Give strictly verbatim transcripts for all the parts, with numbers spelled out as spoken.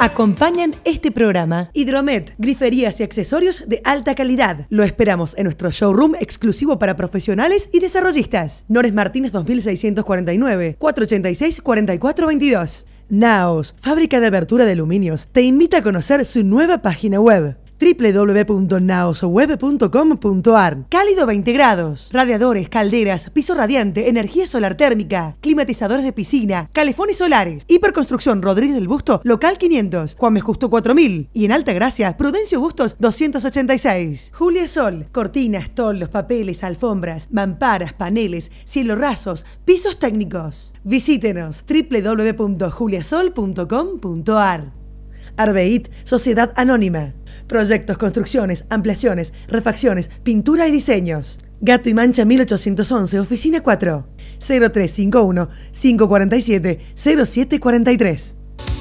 Acompañan este programa Hidromet, griferías y accesorios de alta calidad. Lo esperamos en nuestro showroom exclusivo para profesionales y desarrollistas. Nores Martínez dos mil seiscientos cuarenta y nueve, cuatrocientos ochenta y seis, cuarenta y cuatro veintidós. Naos, fábrica de abertura de aluminios, te invita a conocer su nueva página web. doble u doble u doble u punto naosweb punto com punto ar. Cálido veinte grados. Radiadores, calderas, piso radiante, energía solar térmica, climatizadores de piscina, calefones solares. Hiperconstrucción Rodríguez del Busto, local quinientos, Juan Justo cuatro mil. Y en Altagracia, Prudencio Bustos doscientos ochenta y seis. Julia Sol, cortinas, toldos, papeles, alfombras, mamparas, paneles, cielos rasos, pisos técnicos. Visítenos doble u doble u doble u punto juliasol punto com punto ar. Arbeit, Sociedad Anónima. Proyectos, construcciones, ampliaciones, refacciones, pintura y diseños. Gato y Mancha mil ochocientos once, oficina cuatro. cero tres cinco uno, cinco cuatro siete, cero siete cuatro tres.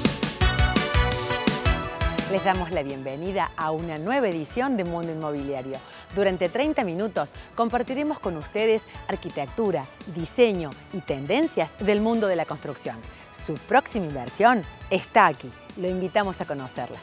Les damos la bienvenida a una nueva edición de Mundo Inmobiliario. Durante treinta minutos compartiremos con ustedes arquitectura, diseño y tendencias del mundo de la construcción. Su próxima inversión está aquí. Lo invitamos a conocerla.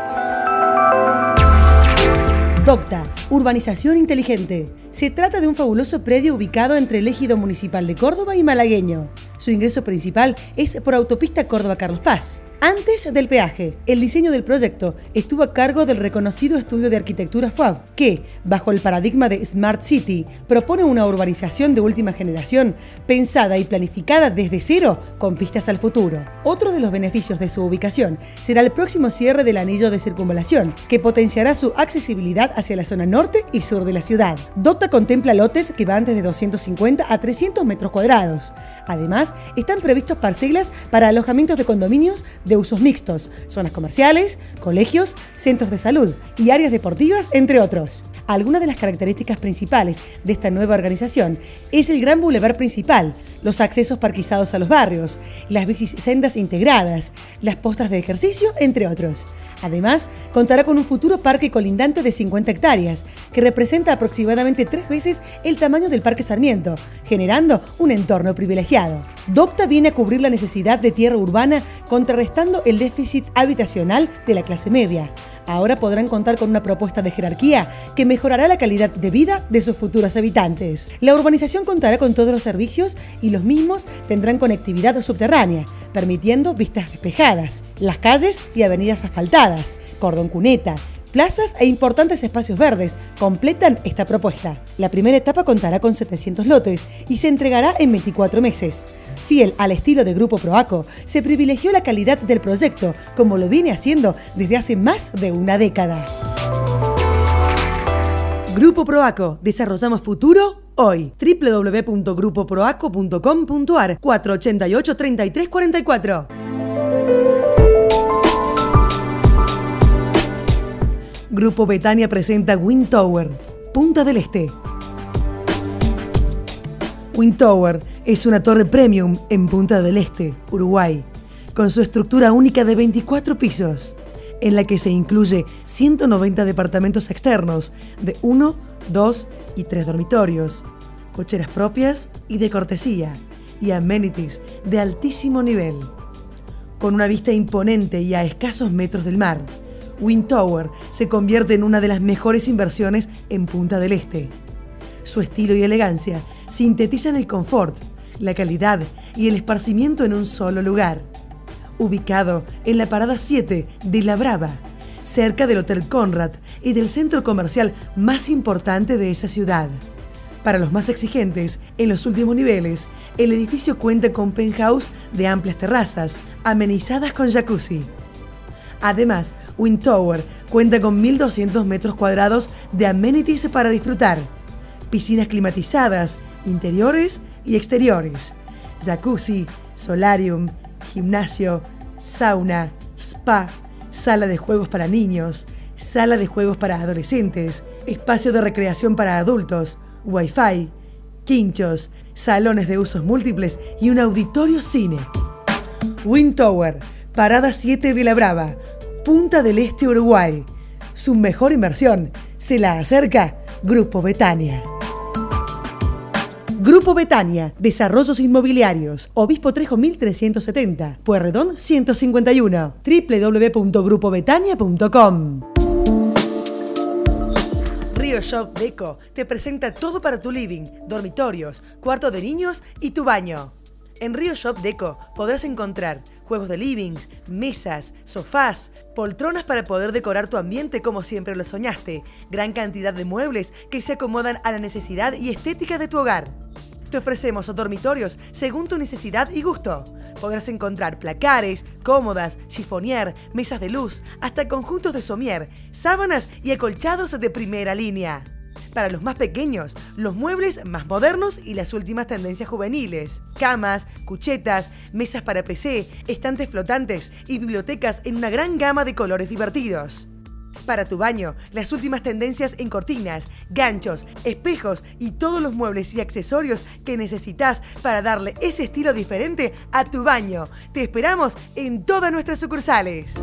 Docta, urbanización inteligente. Se trata de un fabuloso predio ubicado entre el Ejido Municipal de Córdoba y Malagueño. Su ingreso principal es por autopista Córdoba-Carlos Paz. Antes del peaje, el diseño del proyecto estuvo a cargo del reconocido estudio de arquitectura F A B, que, bajo el paradigma de Smart City, propone una urbanización de última generación, pensada y planificada desde cero, con pistas al futuro. Otro de los beneficios de su ubicación será el próximo cierre del anillo de circunvalación, que potenciará su accesibilidad hacia la zona norte y sur de la ciudad. Docta contempla lotes que van desde doscientos cincuenta a trescientos metros cuadrados. Además, están previstos parcelas para alojamientos de condominios de usos mixtos, zonas comerciales, colegios, centros de salud y áreas deportivas, entre otros. Algunas de las características principales de esta nueva organización es el gran bulevar principal, los accesos parquizados a los barrios, las bicisendas integradas, las postas de ejercicio, entre otros. Además, contará con un futuro parque colindante de cincuenta hectáreas, que representa aproximadamente tres veces el tamaño del Parque Sarmiento, generando un entorno privilegiado. Docta viene a cubrir la necesidad de tierra urbana, contrarrestando el déficit habitacional de la clase media. Ahora podrán contar con una propuesta de jerarquía que mejorará la calidad de vida de sus futuros habitantes. La urbanización contará con todos los servicios y los mismos tendrán conectividad subterránea, permitiendo vistas despejadas, las calles y avenidas asfaltadas, cordón cuneta, plazas e importantes espacios verdes completan esta propuesta. La primera etapa contará con setecientos lotes y se entregará en veinticuatro meses. Fiel al estilo de Grupo Proaco, se privilegió la calidad del proyecto, como lo viene haciendo desde hace más de una década. Grupo Proaco, desarrollamos futuro hoy. doble u doble u doble u punto grupo proaco punto com punto ar, cuatro ocho ocho, treinta y tres cuarenta y cuatro. Grupo Betania presenta Wind Tower, Punta del Este. Wind Tower es una torre premium en Punta del Este, Uruguay, con su estructura única de veinticuatro pisos, en la que se incluye ciento noventa departamentos externos de uno, dos y tres dormitorios, cocheras propias y de cortesía, y amenities de altísimo nivel. Con una vista imponente y a escasos metros del mar, Wind Tower se convierte en una de las mejores inversiones en Punta del Este. Su estilo y elegancia sintetizan el confort, la calidad y el esparcimiento en un solo lugar. Ubicado en la parada siete de La Brava, cerca del Hotel Conrad y del centro comercial más importante de esa ciudad. Para los más exigentes, en los últimos niveles, el edificio cuenta con penthouse de amplias terrazas, amenizadas con jacuzzi. Además, Wind Tower cuenta con mil doscientos metros cuadrados de amenities para disfrutar, piscinas climatizadas, interiores y exteriores, jacuzzi, solarium, gimnasio, sauna, spa, sala de juegos para niños, sala de juegos para adolescentes, espacio de recreación para adultos, wifi, quinchos, salones de usos múltiples y un auditorio cine. Wind Tower, parada siete de La Brava, Punta del Este, Uruguay. Su mejor inversión se la acerca Grupo Betania. Grupo Betania, Desarrollos Inmobiliarios, Obispo Trejo mil trescientos setenta, Pueyrredón ciento cincuenta y uno, doble u doble u doble u punto grupo betania punto com. Rio Shop Deco te presenta todo para tu living, dormitorios, cuarto de niños y tu baño. En Rio Shop Deco podrás encontrar juegos de livings, mesas, sofás, poltronas para poder decorar tu ambiente como siempre lo soñaste, gran cantidad de muebles que se acomodan a la necesidad y estética de tu hogar. Te ofrecemos dormitorios según tu necesidad y gusto. Podrás encontrar placares, cómodas, chiffonier, mesas de luz, hasta conjuntos de somier, sábanas y acolchados de primera línea. Para los más pequeños, los muebles más modernos y las últimas tendencias juveniles. Camas, cuchetas, mesas para P C, estantes flotantes y bibliotecas en una gran gama de colores divertidos. Para tu baño, las últimas tendencias en cortinas, ganchos, espejos y todos los muebles y accesorios que necesitas para darle ese estilo diferente a tu baño. Te esperamos en todas nuestras sucursales.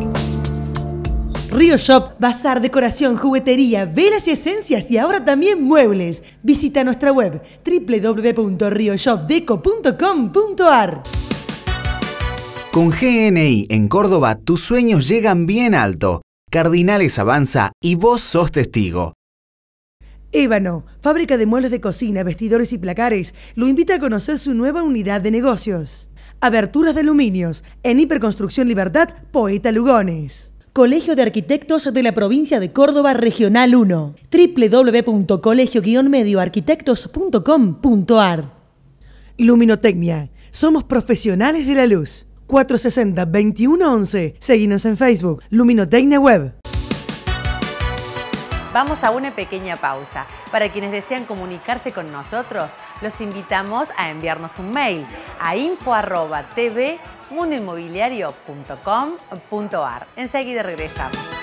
Rio Shop, bazar, decoración, juguetería, velas y esencias y ahora también muebles. Visita nuestra web doble u doble u doble u punto rio shop deco punto com punto a r. Con G N I en Córdoba, tus sueños llegan bien alto. Cardinales avanza y vos sos testigo. Ébano, fábrica de muebles de cocina, vestidores y placares, lo invita a conocer su nueva unidad de negocios. Aberturas de aluminios, en Hiperconstrucción Libertad, Poeta Lugones. Colegio de Arquitectos de la Provincia de Córdoba, Regional uno. doble u doble u doble u punto colegio guion medio arquitectos punto com punto a r. Luminotecnia. Somos profesionales de la luz. cuatrocientos sesenta, veintiuno once. Seguinos en Facebook. Luminotecnia Web. Vamos a una pequeña pausa. Para quienes desean comunicarse con nosotros, los invitamos a enviarnos un mail a info arroba t v mundo inmobiliario punto com punto a r. Enseguida regresamos.